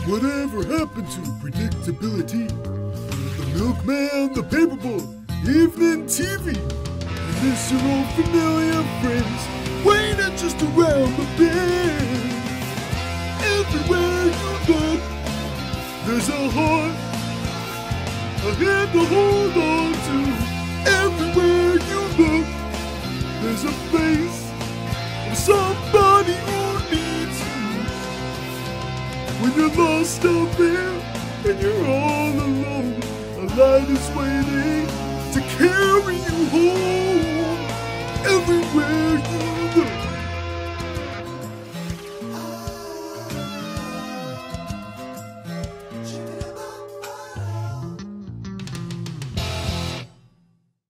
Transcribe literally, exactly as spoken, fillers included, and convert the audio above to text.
Whatever happened to predictability? The milkman, the paperboy, evening T V. You miss your old familiar friends, waiting just around the bend. Everywhere you look, there's a heart, a hand to hold on to. Everywhere you look, there's a face of somebody who needs you. When you're lost out there and you're all alone, a light is waiting to carry you home. Everywhere you